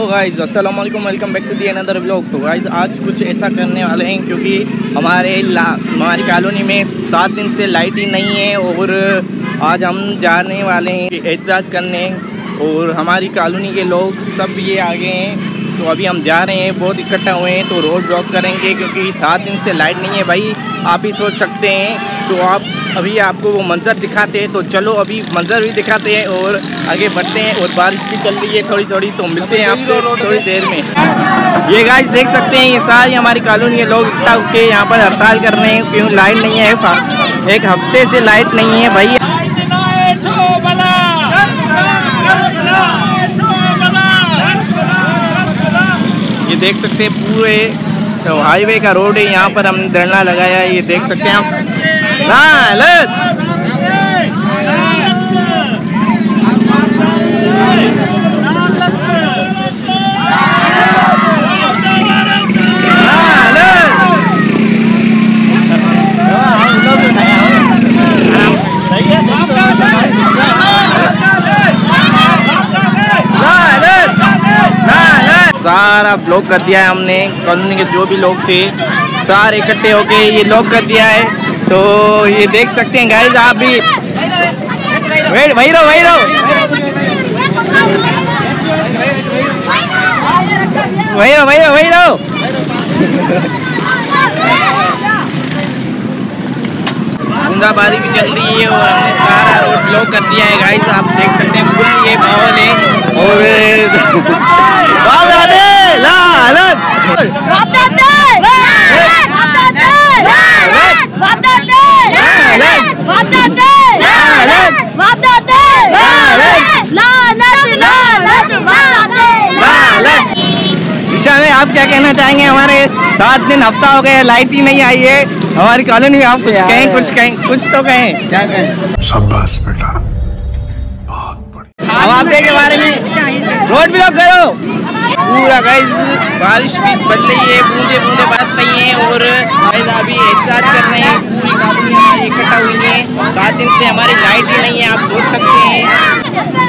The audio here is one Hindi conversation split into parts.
हेलो गाइस, अस्सलाम वालेकुम, welcome back to the another vlog. तो गाइस आज कुछ ऐसा करने वाले हैं क्योंकि हमारी कॉलोनी में 7 दिन से लाइट ही नहीं है और आज हम जाने वाले हैं एहतजाज करने और हमारी कॉलोनी के लोग सब ये आ गए हैं। तो अभी हम जा रहे हैं, बहुत इकट्ठा हुए हैं, तो रोड ब्लॉक करेंगे क्योंकि 7 दिन से लाइट नहीं है भाई, आप ही सोच सकते हैं। तो आप अभी आपको वो मंज़र दिखाते हैं, तो चलो अभी मंज़र भी दिखाते हैं और आगे बढ़ते हैं। और बारिश भी चल रही है थोड़ी थोड़ी, तो मिलते हैं आपसे थोड़ी देर में। ये गाइस देख सकते हैं, ये सारी हमारी कॉलोनी के लोग इकट्ठा होकर यहाँ पर हड़ताल कर रहे हैं क्यों लाइट नहीं है। एक हफ्ते से लाइट नहीं है भाई। ये देख सकते हैं पूरे तो हाईवे का रोड है, यहाँ पर हमने धरना लगाया है, ये देख सकते हैं हम। सारा ब्लॉक कर दिया है हमने, कॉलोनी के जो भी लोग थे सारे इकट्ठे होके ये लॉक कर दिया है। तो ये देख सकते हैं गाइस, आप भी वही रहो बूंदाबांदी भी चल रही है और हमने सारा रोड ब्लॉक कर दिया है गाइस। आप देख सकते हैं फुल ये माहौल है और आप क्या कहना चाहेंगे? हमारे 7 दिन हफ्ता हो गया, लाइट ही नहीं आई है हमारी कॉलोनी में। आप कुछ कहें, कुछ तो कहें। क्या कहें? शाबाश बेटा, बहुत बढ़िया। अब आप के बारे में रोड ब्लॉक करो पूरा गाइस। बारिश भी बन रही है, बूंदे बूंदे बरस रही हैं और गाइस अभी एहतजाज कर रहे हैं। पूरी कॉलोनी हमारी इकट्ठा हुई है, 7 दिन से हमारी लाइट ही नहीं है, आप सोच सकते हैं।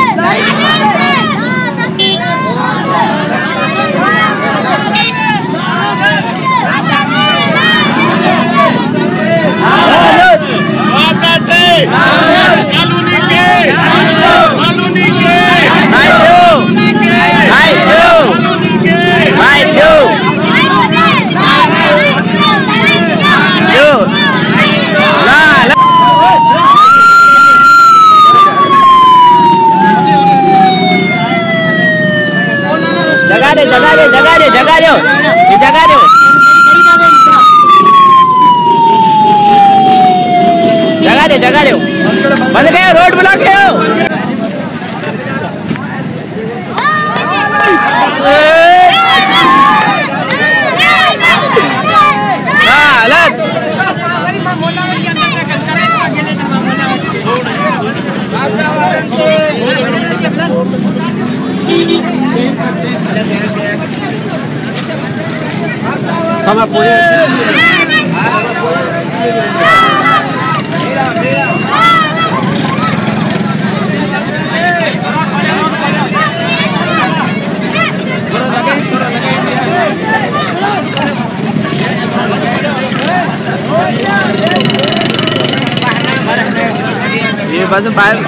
जगा दो बंद गए, रोड ब्लॉक है। ये बस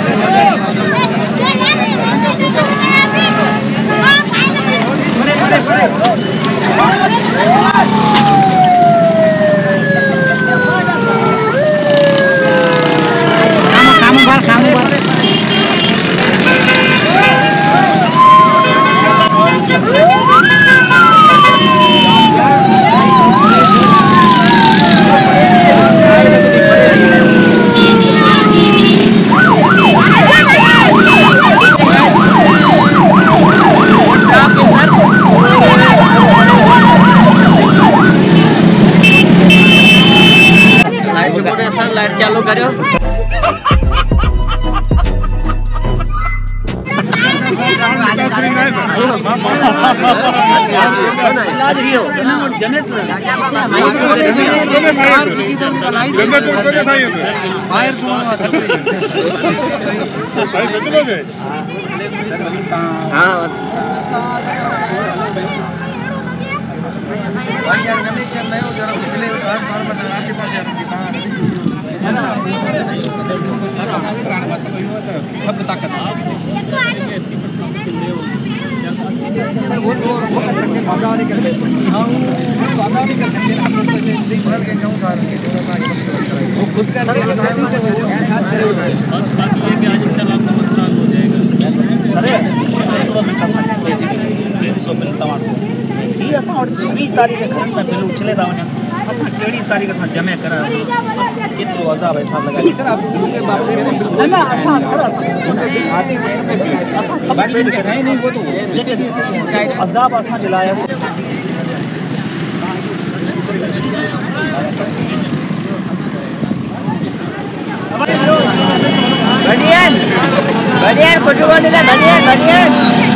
लाइट चालू करो। सब ताकत तारीख़ ख़र्चा बिल उछले था वञा असां कहिड़ी तारीख़ सां जमा करा केतिरो अज़ाब हिसाब लॻाए सर आप ना असां सर असां सब नहीं वो तो अज़ाब असां जे लाइ बनियन बनियन कुछ बोलने ले बनियन बनियन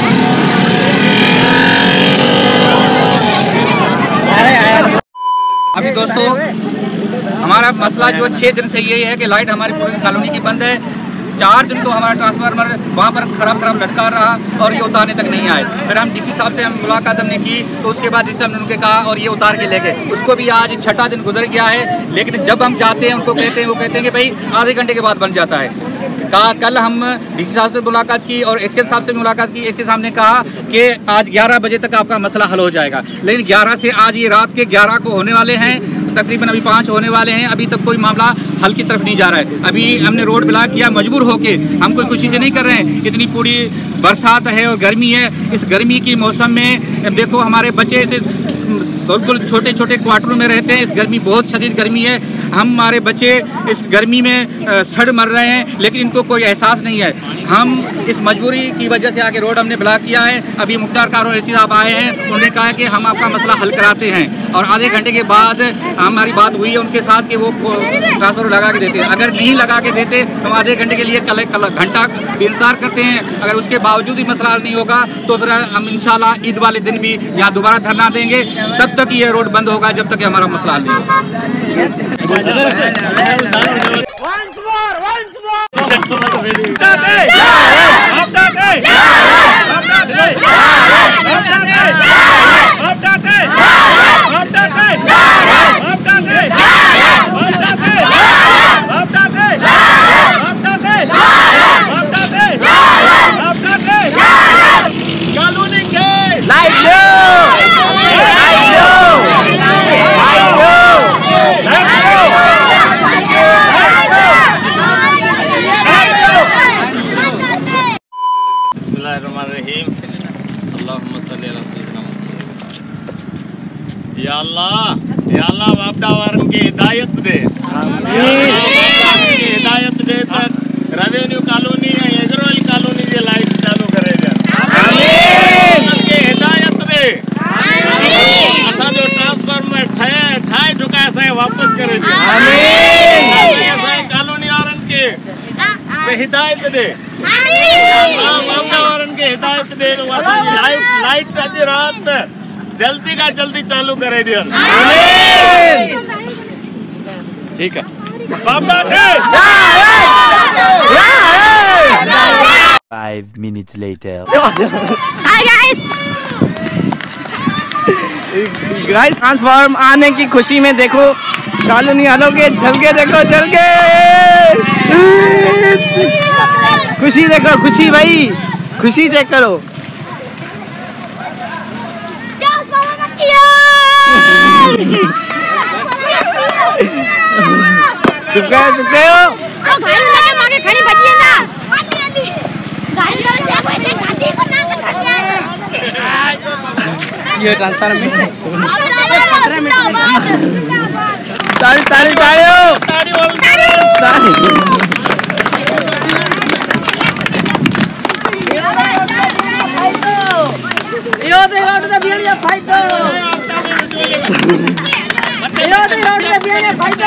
अभी दोस्तों हमारा मसला जो 6 दिन से यही है कि लाइट हमारी पूरी कॉलोनी की बंद है। 4 दिन तो हमारा ट्रांसफार्मर वहाँ पर खराब लटका रहा और ये उतारने तक नहीं आए। फिर हम डीसी साहब से हम मुलाकात हमने की तो उसके बाद डीसी साहब ने उनके कहा और ये उतार के ले गए। उसको भी आज 6ठा दिन गुजर गया है, लेकिन जब हम जाते हैं उनको कहते हैं, वो कहते हैं कि भाई आधे घंटे के बाद बन जाता है। कल हम डीसी साहब से मुलाकात की और एक्सेल साहब से मुलाकात की। एक्सेल साहब ने कहा कि आज 11 बजे तक आपका मसला हल हो जाएगा, लेकिन 11 से आज ये रात के 11 को होने वाले हैं, तकरीबन अभी 5 होने वाले हैं, अभी तक कोई मामला हल की तरफ नहीं जा रहा है। अभी हमने रोड ब्लॉक किया मजबूर होके, हम कोई खुशी से नहीं कर रहे हैं। इतनी पूरी बरसात है और गर्मी है। इस गर्मी की मौसम में देखो हमारे बच्चे बिल्कुल छोटे छोटे क्वार्टरों में रहते हैं। इस गर्मी बहुत शदीद गर्मी है, हमारे बच्चे इस गर्मी में सड़ मर रहे हैं, लेकिन इनको कोई एहसास नहीं है। हम इस मजबूरी की वजह से आके रोड हमने ब्लॉक किया है। अभी मुख्तार कारो एसी साहब आए हैं, उन्होंने कहा कि हम आपका मसला हल कराते हैं और आधे घंटे के बाद हमारी बात हुई है उनके साथ कि वो ट्रांसफर लगा के देते हैं। अगर नहीं लगा के देते हम आधे घंटे के लिए कल घंटा इंतजार करते हैं। अगर उसके बावजूद ही मसला हल नहीं होगा तो फिर हम इंशाल्लाह ईद वाले दिन भी यहाँ दोबारा धरना देंगे। तब तक ये रोड बंद होगा जब तक हमारा मसला हल नहीं होगा। या अल्लाह वापडा वारन की हिदायत दे, हिदायत दे तक रेवेन्यू कॉलोनी है इजराइल कॉलोनी की लाइट चालू करे हिदायत दे। असा जो ट्रांसफार्मर ठाए चुका है वापस करे कॉलोनी वारन के हिदायत दे, वापडा वारन के हिदायत दे। लाइट अॼु रात जल्दी का जल्दी चालू करे दियो। ठीक है। 5 minutes later. Hi guys. Guys transform आने की खुशी में देखो चालू नहीं आलोगे, जल के देखो, जल के खुशी देखो, खुशी भाई, खुशी चेक करो। चुप हो गाड़ी लगे मागे खड़ी बची है ना, गाड़ी लगे गाड़ी को ना कर ये ट्रांसफार्म में ताली ताली यो दे रोड पे बिया फाइट यो दे रोड पे बिया फाइट।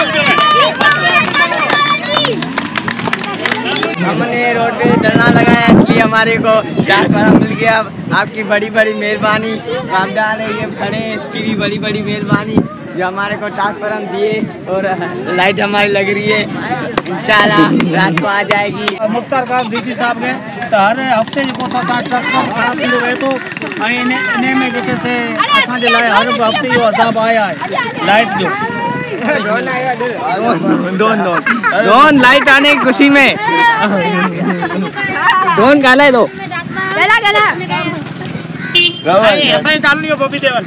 हमने रोड पे धरना लगाया इसलिए हमारे को ट्रांसफार्मर मिल गया। आपकी बड़ी बड़ी मेहरबानी, आप डाले ये खड़े इसकी भी बड़ी बड़ी मेहरबानी। जो हमारे को ट्रांसफार्मर दिए और लाइट हमारी लग रही है, इंशाल्लाह रात को आ जाएगी। मुख्तार खान डीसी साहब ने तो हर हफ्ते को 7-8 ट्रांसफार्मर ख़राब थींदो रहे थो ऐं इन में जेके से असांजे लाइ हर हफ़्ते इहो अज़ाब आया है लाइट जो। डोन लाइट आने की खुशी में डोन गाला दो गला असांजी कॉलोनी जो बॉबी देवल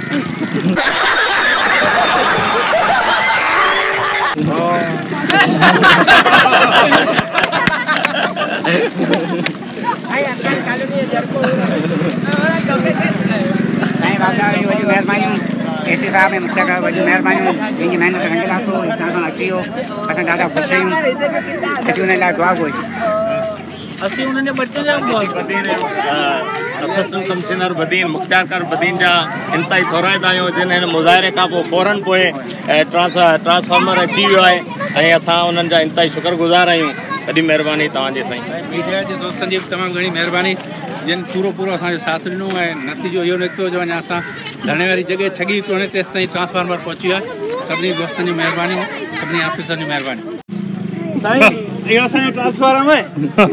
एसी साहब मुख्य वॾी महिरबानी जंहिंजी महिनत रंगला तो इंसान अची वियो असां ॾाढा ख़ुशि आहियूं असीं उन लाइ दुआ घुरिजे असीं उन्हनि जे बच्चे जा असिस्टेंट कमिश्नर बदीन मुख्तार बदीन जा इंतहाई थोराइद आहियूं जिन हिन मुज़ाहिरे खां पोइ फ़ौरन पोइ ट्रांसफार्मर अची वियो आहे ऐं असां उन्हनि जा इंतहाई शुक्रगुज़ार आहियूं। वॾी महिरबानी तव्हांजे साईं। मीडिया जे दोस्तनि जी तमामु घणी महिरबानी जिन पूरो असांजो साथ ॾिनो ऐं नतीजो इहो निकितो जो अञा असां धरणे वारी जॻह छॻी कोन्हे तेसि ताईं ट्रांसफार्मर पहुची वियो आहे। सभिनी दोस्तनि जी महिरबानी, सभिनी ऑफिसरनि जी महिरबानी। इहो असांजो ट्रांसफार्मर आहे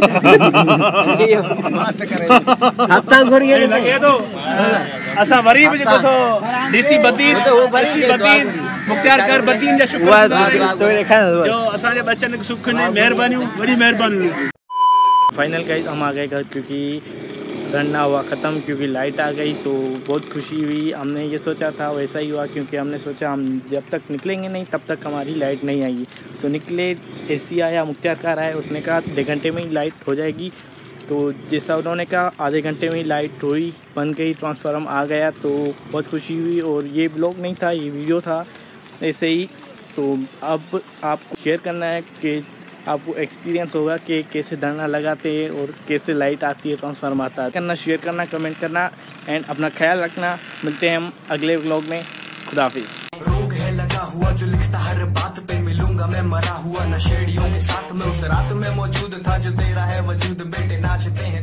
हफ्ता घुरी लॻे थो असां वरी बि जेको डीसी बदीन मुख्तार बदीन जा शुक्रगुज़ार आहियूं जो असांजे बच्चनि खे सुख ने महिरबानियूं वॾी महिरबानियूं। फाइनल गाइस हम आ गए घर क्योंकि धरना हुआ ख़त्म क्योंकि लाइट आ गई तो बहुत खुशी हुई। हमने ये सोचा था वैसा ही हुआ क्योंकि हमने सोचा हम जब तक निकलेंगे नहीं तब तक हमारी लाइट नहीं आएगी। तो निकले, एसी आया, मुख्तार कार आया, उसने कहा 2 घंटे में ही लाइट हो जाएगी। तो जैसा उन्होंने कहा आधे घंटे में ही लाइट हुई, बन गई, ट्रांसफार्मर आ गया तो बहुत खुशी हुई। और ये ब्लॉग नहीं था, ये वीडियो था ऐसे ही। तो अब आपको शेयर करना है कि आपको एक्सपीरियंस होगा कि कैसे धरना लगाते हैं और कैसे लाइट आती है, ट्रांसफार्मर आता है। करना, शेयर करना, कमेंट करना एंड अपना ख्याल रखना। मिलते हैं हम अगले व्लॉग में। खुदाफिज। रोग है लगा हुआ जो लिखता हर बात पे मिलूंगा मैं मरा हुआ नशेड़ियों के साथ में उस रात में मौजूद था जो तेरा है वजूद बेटे नाचते हैं।